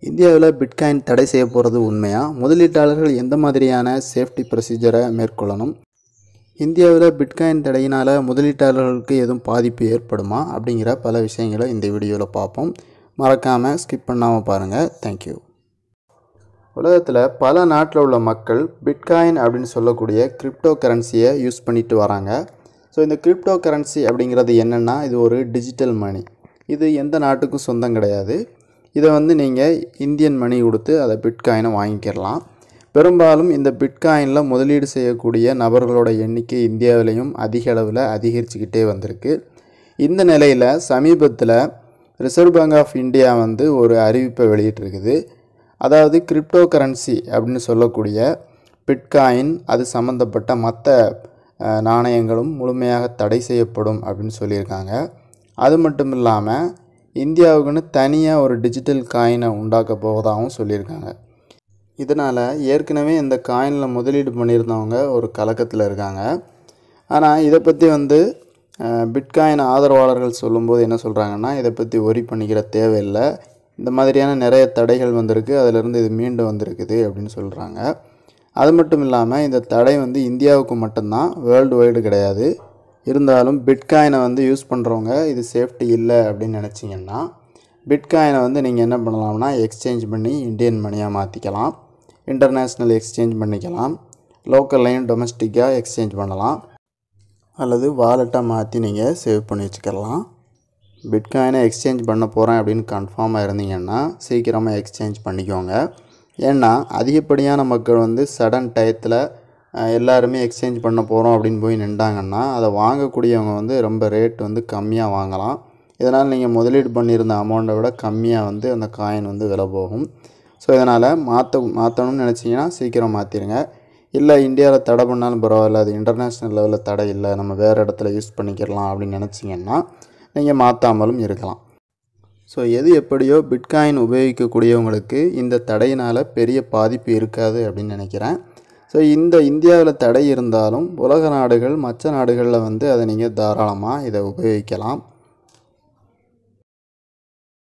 இந்தியாவில் பிட்காயின் தடை செய்ய போகிறது உண்மையா? முதலீட்டாளர்கள் எந்த மாதிரியான சேஃப்டி ப்ரொசீஜரை மேற்கொள்ளணும்? இந்தியாவில் பிட்காயின் தடையினால் முதலீட்டாளர்களுக்கு எதுவும் பாதிப்பு ஏற்படுமா? அப்படிங்கிற பல விஷயங்களை இந்த வீடியோவில் பார்ப்போம். மறக்காமல் ஸ்கிப் பண்ணாமல் பாருங்கள். தேங்க்யூ. உலகத்தில் பல நாட்டில் உள்ள மக்கள் பிட்காயின் அப்படின்னு சொல்லக்கூடிய கிரிப்டோ கரன்சியை யூஸ் பண்ணிட்டு வராங்க. ஸோ இந்த கிரிப்டோ கரன்சி அப்படிங்கிறது என்னென்னா, இது ஒரு டிஜிட்டல் மணி. இது எந்த நாட்டுக்கும் சொந்தம் கிடையாது. இதை நீங்கள் இந்தியன் மணி கொடுத்து அதை பிட்காயினை வாங்கிக்கிறலாம். பெரும்பாலும் இந்த பிட்காயினில் முதலீடு செய்யக்கூடிய நபர்களோட எண்ணிக்கை இந்தியாவிலையும் அதிக அளவில் அதிகரிச்சுக்கிட்டே வந்திருக்கு. இந்த நிலையில் சமீபத்தில் ரிசர்வ் பேங்க் ஆஃப் இந்தியா ஒரு அறிவிப்பை வெளியிட்டிருக்குது. அதாவது கிரிப்டோ கரன்சி அப்படின்னு சொல்லக்கூடிய பிட்காயின் அது சம்மந்தப்பட்ட மற்ற நாணயங்களும் முழுமையாக தடை செய்யப்படும் அப்படின்னு சொல்லியிருக்காங்க. அது மட்டும் இல்லாமல் இந்தியாவுக்குன்னு தனியாக ஒரு டிஜிட்டல் காயினை உண்டாக்க போவதாகவும் சொல்லியிருக்காங்க. இதனால் ஏற்கனவே இந்த காயினில் முதலீடு பண்ணியிருந்தவங்க ஒரு கலக்கத்தில் இருக்காங்க. ஆனால் இதை பற்றி பிட்காயின் ஆதரவாளர்கள் சொல்லும்போது என்ன சொல்கிறாங்கன்னா, இதை பற்றி ஒரி பண்ணிக்கிற தேவையில்லை, இந்த மாதிரியான நிறைய தடைகள் வந்திருக்கு, அதிலிருந்து இது மீண்டு வந்திருக்குது அப்படின்னு சொல்கிறாங்க. அது மட்டும் இல்லாமல் இந்த தடை இந்தியாவுக்கு மட்டும்தான், வேர்ல்டு வைடு கிடையாது. இருந்தாலும் பிட்காயினை யூஸ் பண்ணுறவங்க இது சேஃப்டி இல்லை அப்படின்னு நினச்சிங்கன்னா, பிட்காயினை நீங்கள் என்ன பண்ணலாம்னா எக்ஸ்சேஞ்ச் பண்ணி இந்தியன் மணியாக மாற்றிக்கலாம், இன்டர்நேஷ்னல் எக்ஸ்சேஞ்ச் பண்ணிக்கலாம், லோக்கல்லையும் டொமஸ்டிக்காக எக்ஸ்சேஞ்ச் பண்ணலாம், அல்லது வாலெட்டாக மாற்றி நீங்கள் சேவ் பண்ணி வச்சுக்கலாம். பிட்காயினை எக்ஸ்சேஞ்ச் பண்ண போகிறேன் அப்படின்னு கன்ஃபார்மாக இருந்தீங்கன்னா சீக்கிரமாக எக்ஸ்சேஞ்ச் பண்ணிக்கோங்க. ஏன்னா அதிகப்படியான மக்கள் சடன் டயத்தில் எல்லாருமே எக்ஸ்சேஞ்ச் பண்ண போகிறோம் அப்படின்னு போய் நின்றாங்கன்னா அதை வாங்கக்கூடியவங்க ரொம்ப ரேட் கம்மியாக வாங்கலாம். இதனால் நீங்கள் முதலீடு பண்ணியிருந்த அமௌண்ட்டை விட கம்மியாக அந்த காயின் விலை போகும். ஸோ இதனால் மாற்றணும்னு நினச்சிங்கன்னா சீக்கிரம் மாற்றிடுங்க. இல்லை இந்தியாவில் தடை பண்ணாலும் பரவாயில்ல, அது இன்டர்நேஷ்னல் லெவலில் தடை இல்லை, நம்ம வேறு இடத்துல யூஸ் பண்ணிக்கலாம் அப்படின்னு நினச்சிங்கன்னா நீங்கள் மாற்றாமலும் இருக்கலாம். ஸோ எது எப்படியோ பிட்காயின் உபயோகிக்கக்கூடியவங்களுக்கு இந்த தடையினால் பெரிய பாதிப்பு இருக்காது அப்படின்னு நினைக்கிறேன். ஸோ இந்த இந்தியாவில் தடை இருந்தாலும் உலக நாடுகள் மற்ற நாடுகளில் அதை நீங்கள் தாராளமாக இதை உபயோகிக்கலாம்.